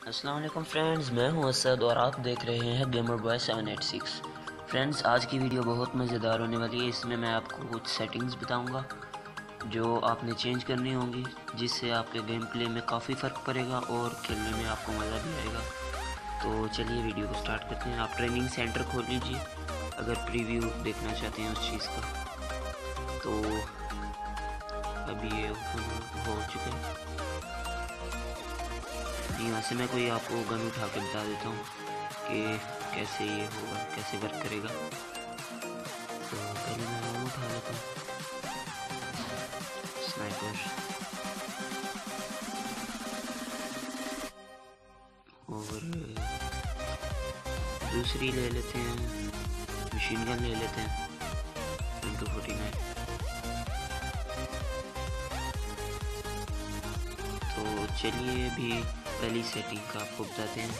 अस्सलाम वालेकुम फ्रेंड्स, मैं हूं असद और आप देख रहे हैं गेमर बॉय 786। फ्रेंड्स, आज की वीडियो बहुत मज़ेदार होने वाली है। इसमें मैं आपको कुछ सेटिंग्स बताऊंगा जो आपने चेंज करनी होंगी, जिससे आपके गेम प्ले में काफ़ी फ़र्क पड़ेगा और खेलने में आपको मज़ा भी आएगा। तो चलिए वीडियो को स्टार्ट करते हैं। आप ट्रेनिंग सेंटर खोल लीजिए अगर प्रीव्यू देखना चाहते हैं उस चीज़ का। तो अभी ये ओपन हो चुका है। यहाँ से मैं कोई आपको गन उठा के बता देता हूँ कि कैसे ये होगा, कैसे वर्क करेगा। तो पहले मैं वो उठा लेता हूँ, स्नाइपर। और दूसरी ले लेते हैं, मशीन गन ले लेते हैं M249। तो चलिए अभी पहली सेटिंग का आपको बताते हैं।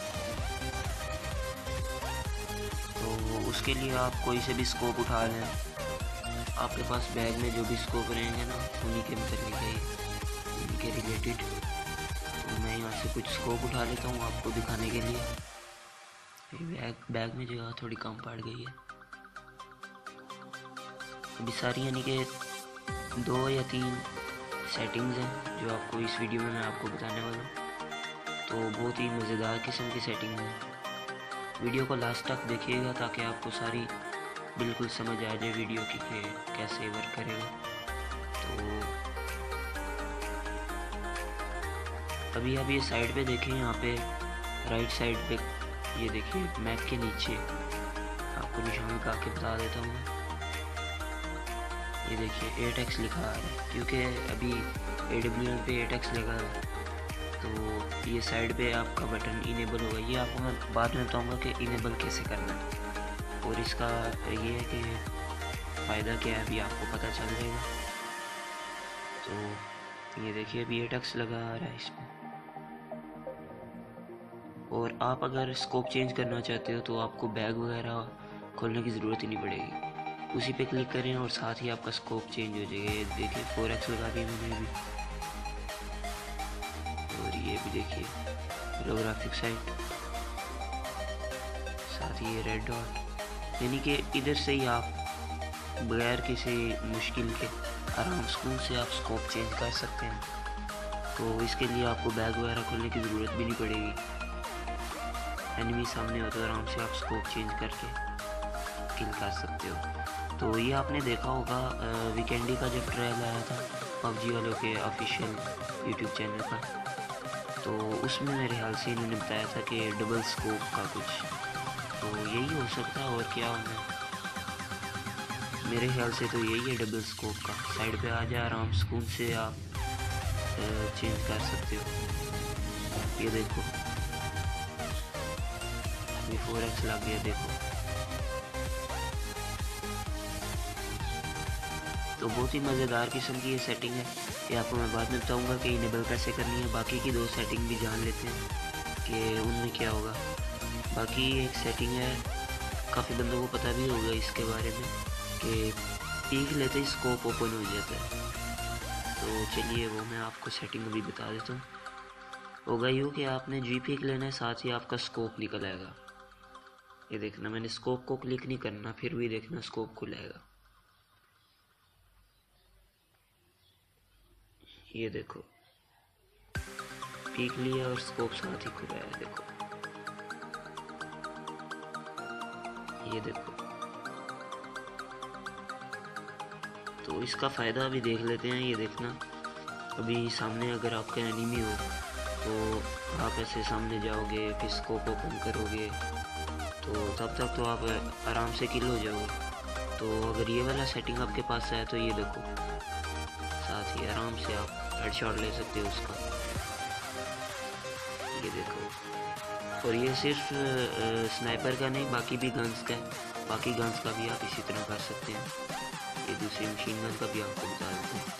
तो उसके लिए आप कोई से भी स्कोप उठा लें। आपके पास बैग में जो भी स्कोप रहेंगे ना, उन्हीं के मतलब उन्हीं के रिलेटेड। तो मैं यहाँ से कुछ स्कोप उठा लेता हूँ आपको दिखाने के लिए। बैग में जगह थोड़ी कम पड़ गई है। अभी सारी यानी कि 2 या 3 सेटिंग्स हैं जो आपको इस वीडियो में मैं आपको बताने वाला हूँ। तो बहुत ही मज़ेदार किस्म की सेटिंग है। वीडियो को लास्ट तक देखिएगा ताकि आपको सारी बिल्कुल समझ आ जाए वीडियो की कि कैसे वर्क करेगा। तो अभी आप ये साइड पे देखें, यहाँ पे राइट साइड पे ये देखिए मैप के नीचे आपको निशान लगा के बता देता हूँ। ये देखिए 8x लिखा आ रहा है क्योंकि अभी AWM पे 8x लगा है। तो ये साइड पे आपका बटन इनेबल होगा। ये आपको मैं बाद में बताऊँगा कि इनेबल कैसे करना है, और इसका ये है कि फ़ायदा क्या है अभी आपको पता चल जाएगा। तो ये देखिए अभी 8x लगा आ रहा है इसमें। और आप अगर स्कोप चेंज करना चाहते हो तो आपको बैग वगैरह खोलने की ज़रूरत ही नहीं पड़ेगी। उसी पे क्लिक करें और साथ ही आपका स्कोप चेंज हो जाएगा। ये देखिए 4x लगा दिया मैंने अभी। और ये भी देखिए होलोग्राफिक साइट, साथ ही ये रेड डॉट, यानी कि इधर से ही आप बगैर किसी मुश्किल के आराम से आप स्कोप चेंज कर सकते हैं। तो इसके लिए आपको बैग वगैरह खोलने की ज़रूरत भी नहीं पड़ेगी। एनिमी सामने हो तो आराम से आप स्कोप चेंज करके किल कर सकते हो। तो ये आपने देखा होगा वीकेंडी का जब ट्रायल आया था PUBG वालों के ऑफिशियल यूट्यूब चैनल पर, तो उसमें मेरे ख्याल से इन्होंने बताया था कि डबल स्कोप का कुछ, तो यही हो सकता है और क्या होना है। मेरे ख्याल से तो यही है डबल स्कोप का। साइड पे आ जाए, आराम सुकून से आप चेंज कर सकते हो। ये देखो ये 4x लग गया, देखो। तो बहुत ही मज़ेदार किस्म की ये सेटिंग है। ये आपको मैं बाद में बताऊंगा कि इनेबल कैसे करनी है। बाकी की 2 सेटिंग भी जान लेते हैं कि उनमें क्या होगा। बाकी एक सेटिंग है, काफ़ी बंदों को पता भी होगा इसके बारे में, कि पीक लेते ही स्कोप ओपन हो जाता है। तो चलिए वो मैं आपको सेटिंग अभी बता देता हूँ। होगा यूँ कि आपने जी पीक लेना है, साथ ही आपका स्कोप निकल आएगा। ये देखना, मैंने स्कोप को क्लिक नहीं करना, फिर भी देखना स्कोप खुल आएगा। ये देखो पीक लिया और स्कोप साथ ही खुला है, देखो। ये देखो, तो इसका फ़ायदा भी देख लेते हैं। ये देखना, अभी सामने अगर आपका एनिमी हो तो आप ऐसे सामने जाओगे, फिर स्कोप ओपन करोगे, तो तब तक तो आप आराम से किल हो जाओगे। तो अगर ये वाला सेटिंग आपके पास है तो ये देखो, साथ ही आराम से आप हेडशॉट ले सकते हो उसका। ये देखो, और ये सिर्फ स्नाइपर का नहीं, बाकी भी गन्स का है। बाकी गन्स का भी आप इसी तरह कर सकते हैं। ये दूसरी मशीन गन का भी आपको बता देते हैं।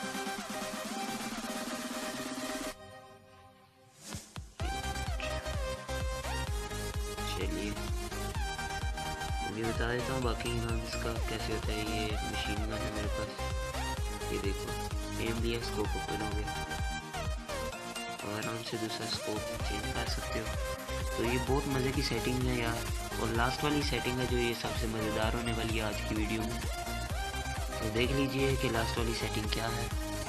चलिए अभी बता देता हूँ बाकी गन्स का कैसे होता है। ये मशीन गन है मेरे पास, ये देखो एम लिया, स्कोप ओपन हो गया। तो आराम से दूसरा स्कोप चेंज कर सकते हो। तो ये बहुत मज़े की सेटिंग है यार, और लास्ट वाली सेटिंग है जो ये सबसे मज़ेदार होने वाली है आज की वीडियो में। तो देख लीजिए कि लास्ट वाली सेटिंग क्या है।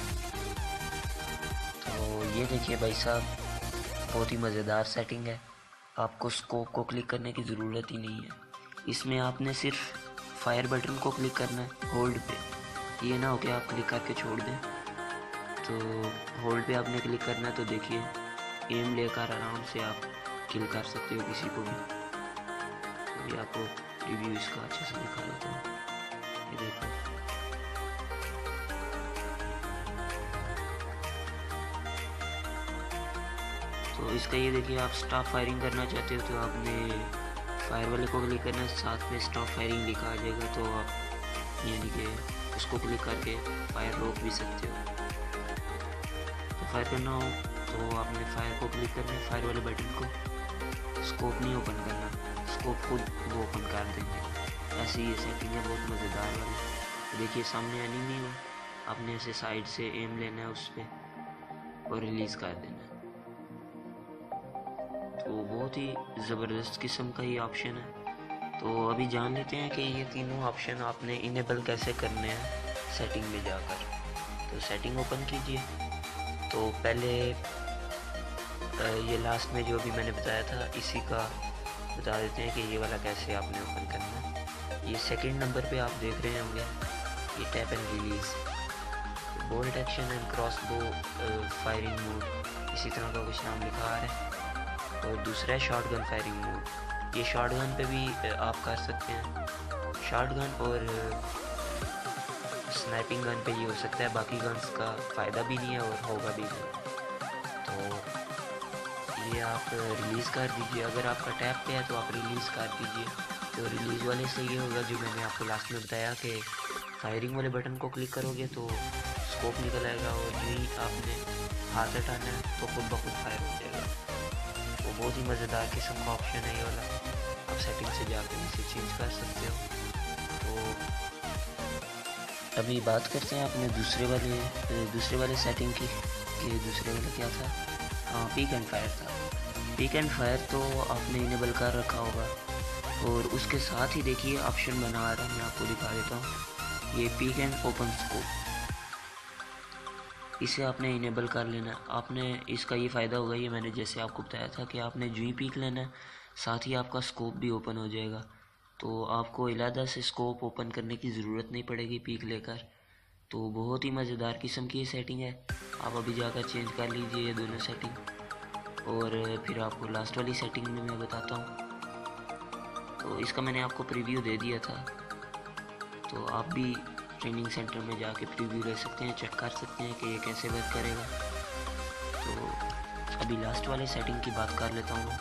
तो ये देखिए भाई साहब, बहुत ही मज़ेदार सेटिंग है। आपको स्कोप को क्लिक करने की ज़रूरत ही नहीं है। इसमें आपने सिर्फ फायर बटन को क्लिक करना है होल्ड पे। ये ना हो कि आप क्लिक करके छोड़ दें। तो होल्ड पे आपने क्लिक करना है। तो देखिए एम लेकर आराम से आप किल कर सकते हो किसी को भी। तो ये आपको रिव्यू इसका अच्छे से दिखा देता हूँ। ये देखो, तो इसका ये देखिए, आप स्टॉप फायरिंग करना चाहते हो तो आपने फायर वाले को क्लिक करना है, साथ में स्टॉप फायरिंग लिखा आ जाएगा। तो आप यानी कि उसको क्लिक करके फायर रोक भी सकते हो। तो फायर करना हो तो आपने फायर को क्लिक करना है, फायर वाले बटन को। स्कोप नहीं ओपन करना, स्कोप खुद वो ओपन कर देंगे। ऐसी ये सेटिंग है बहुत मज़ेदार वाली। देखिए सामने एनिमी है, आपने ऐसे साइड से एम लेना है उस पर और रिलीज़ कर देना है। तो बहुत ही ज़बरदस्त किस्म का ये ऑप्शन है। तो अभी जान लेते हैं कि ये तीनों ऑप्शन आपने इनेबल कैसे करने हैं सेटिंग में जाकर। तो सेटिंग ओपन कीजिए। तो पहले ये लास्ट में जो भी मैंने बताया था इसी का बता देते हैं कि ये वाला कैसे आपने ओपन करना है। ये सेकंड नंबर पे आप देख रहे होंगे, ये tap and release, bolt action and crossbow firing mode, इसी तरह का कुछ नाम लिखा आ रहा है। और दूसरा है शॉर्ट गन फायरिंग मोड। ये शॉर्ट गन पे भी आप कर सकते हैं। शॉर्ट गन और स्नाइपिंग गन पे ये हो सकता है, बाकी गन्स का फ़ायदा भी नहीं है और होगा भी नहीं। तो ये आप रिलीज़ कर दीजिए। अगर आपका टैप पे है तो आप रिलीज़ कर दीजिए। तो रिलीज़ वाले से ये होगा जो मैंने आपको लास्ट में बताया कि फायरिंग वाले बटन को क्लिक करोगे तो स्कोप निकल आएगा, और जो ही आपने हाथ हटाना है तो खुद ब खुद फायर हो जाएगा। तो बहुत ही मज़ेदार किस्म का ऑप्शन है ये वाला। आप सेटिंग से जाकर इसे चेंज कर सकते हो। तो अभी बात करते हैं अपने दूसरे वाले सेटिंग की कि दूसरे वाला क्या था। हाँ, पीक एंड फायर था। पीक एंड फायर तो आपने इनेबल कर रखा होगा, और उसके साथ ही देखिए ऑप्शन बना आ रहा है, मैं आपको दिखा देता हूँ। ये पीक एंड ओपन स्कोप, इसे आपने इनेबल कर लेना है। आपने इसका ये फ़ायदा होगा, ये मैंने जैसे आपको बताया था कि आपने जो ही पीक लेना है साथ ही आपका स्कोप भी ओपन हो जाएगा। तो आपको अलहदा से स्कोप ओपन करने की ज़रूरत नहीं पड़ेगी पीक लेकर। तो बहुत ही मज़ेदार किस्म की ये सेटिंग है। आप अभी जाकर चेंज कर लीजिए ये दोनों सेटिंग, और फिर आपको लास्ट वाली सेटिंग में मैं बताता हूँ। तो इसका मैंने आपको प्रीव्यू दे दिया था, तो आप भी ट्रेनिंग सेंटर में जाके प्रीव्यू ले सकते हैं, चेक कर सकते हैं कि ये कैसे वर्क करेगा। तो अभी लास्ट वाले सेटिंग की बात कर लेता हूँ।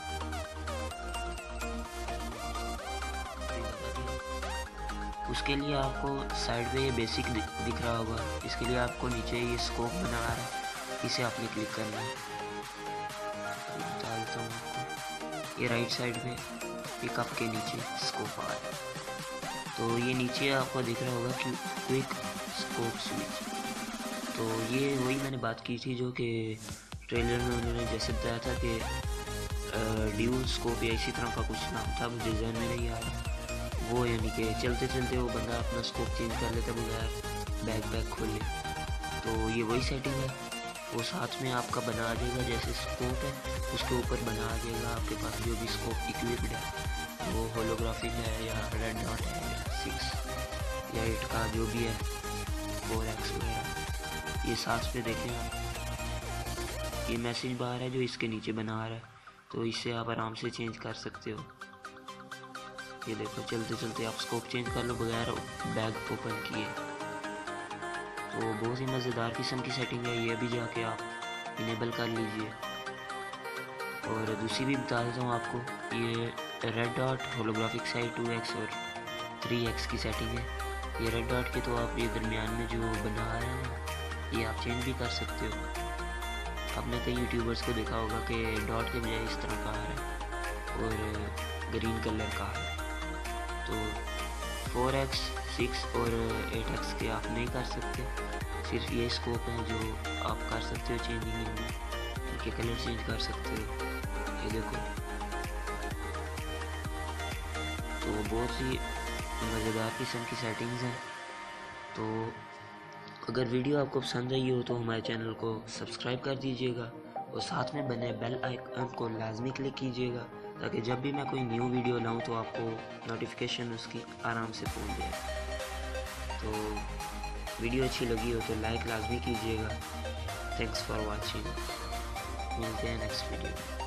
उसके लिए आपको साइड पे ये बेसिक दिख रहा होगा, इसके लिए आपको नीचे ये स्कोप बना आ रहा है, इसे आपने क्लिक करना है। बता देता हूँ आपको, ये राइट साइड में पिकअप के नीचे स्कोप आ रहा है। तो ये नीचे आपको दिख रहा होगा कि क्विक स्कोप स्विच। तो ये वही मैंने बात की थी जो कि ट्रेलर में उन्होंने जैसे बताया था कि ड्यूल स्कोप या इसी तरह का कुछ नाम था, डिज़ाइन में नहीं आ रहा वो, यानी कि चलते चलते वो बंदा अपना स्कोप चेंज कर लेता बगैर बैग खोले। तो ये वही सेटिंग है, वो साथ में आपका बना आ जाएगा। जैसे स्कोप है उसके ऊपर बना आ जाएगा आपके पास जो भी स्कोप इक्विप्ड है, वो होलोग्राफिक है या रेड डॉट है या 6 या 8 का जो भी है 4x वगैरह, ये साथ में देखें आप। ये मैसेज बार है जो इसके नीचे बना आ रहा है, तो इससे आप आराम से चेंज कर सकते हो। ये देखो चलते चलते आप स्कोप चेंज कर लो बगैर बैग ओपन किए। तो बहुत ही मज़ेदार किस्म की सेटिंग है, ये भी जाके आप इनेबल कर लीजिए। और दूसरी भी बता देता हूँ आपको, ये red dot holographic side 2x और 3x की सेटिंग है। ये रेड डॉट के तो आप ये दरमियान में जो बना रहे हैं ना, ये आप चेंज भी कर सकते हो। आपने कई यूट्यूबर्स को देखा होगा कि डॉट के बजाय इस तरह का आ रहा है और ग्रीन कलर का है। तो 4x, 6 और 8x के आप नहीं कर सकते, सिर्फ ये स्कोप है जो आप कर सकते हो चेंजिंग में। के कलर चेंज कर सकते हो। ये देखो, तो बहुत ही मज़ेदार किस्म की सेटिंग्स हैं। तो अगर वीडियो आपको पसंद आई हो तो हमारे चैनल को सब्सक्राइब कर दीजिएगा और साथ में बने बेल आइकन को लाजमी क्लिक कीजिएगा, ताकि जब भी मैं कोई न्यू वीडियो लाऊं तो आपको नोटिफिकेशन उसकी आराम से पहुंच जाए। तो वीडियो अच्छी लगी हो तो लाइक लाजमी कीजिएगा। Thanks for watching. मिलते हैं नेक्स्ट वीडियो में।